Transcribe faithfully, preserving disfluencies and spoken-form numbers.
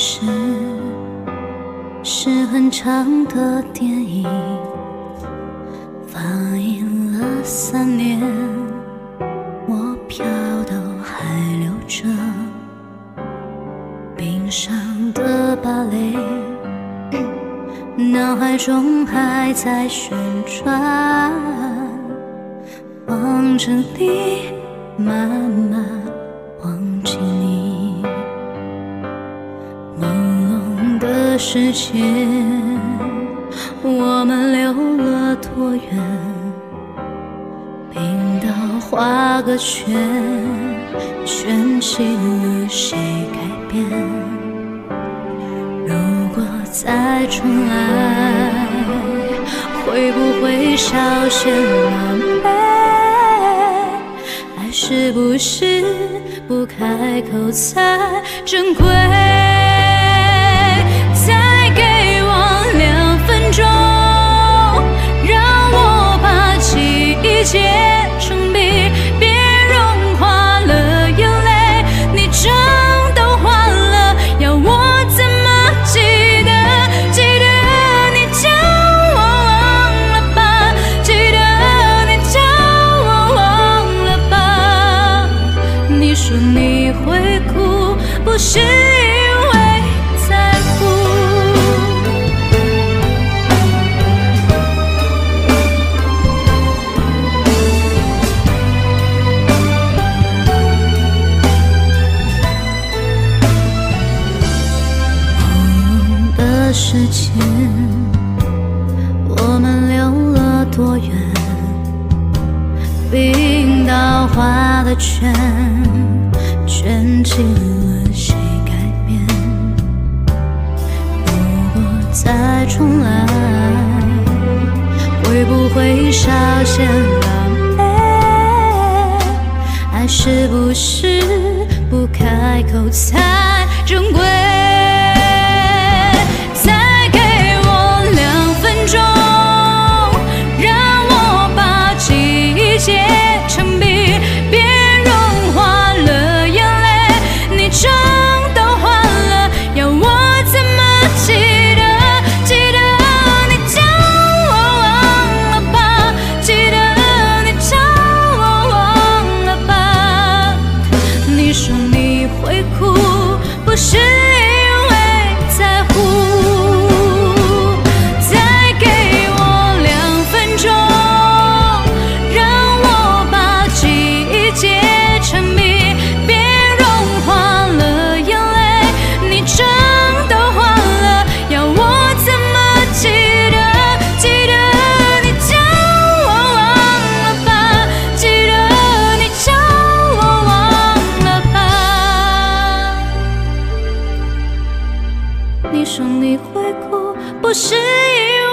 事是很长的电影，放映了三年，我票都还留着，冰上的芭蕾，脑海中还在旋转，望着你，慢慢忘记你。朦胧的世界，我们溜了多远？冰岛画个圈，圈起了谁改变？如果再重来，会不会稍显狼狈？爱是不是不开口才珍贵？再给我两分钟，让我把记忆结成冰，别融化了眼泪。你妆都换了，要我怎么记得？记得你叫我忘了吧，记得你叫我忘了吧。你说你会哭，不是因为在乎。时间，我们溜了多远？冰岛画的圈，圈起了谁改变？如果再重来，会不会稍显狼狈？爱是不是不开口才珍贵？你说你会哭，不是因为